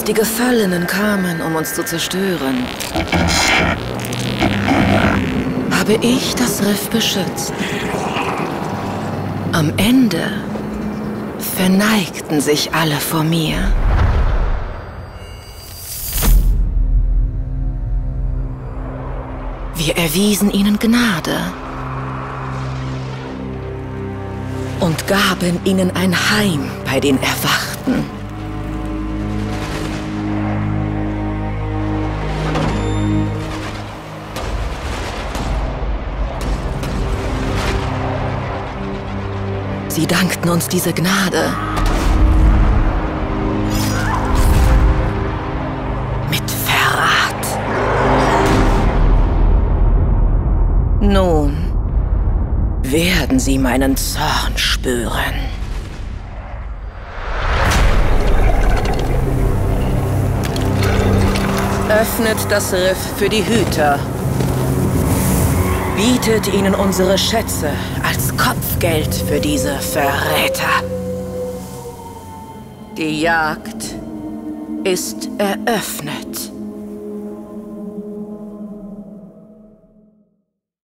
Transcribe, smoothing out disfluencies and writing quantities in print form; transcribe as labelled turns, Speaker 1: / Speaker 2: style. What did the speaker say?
Speaker 1: Die Gefallenen kamen, um uns zu zerstören, habe ich das Riff beschützt. Am Ende verneigten sich alle vor mir. Wir erwiesen ihnen Gnade und gaben ihnen ein Heim bei den Erwachten. Sie dankten uns diese Gnade mit Verrat. Nun werden sie meinen Zorn spüren. Öffnet das Riff für die Hüter. Bietet ihnen unsere Schätze als Kopfgeld für diese Verräter. Die Jagd ist eröffnet.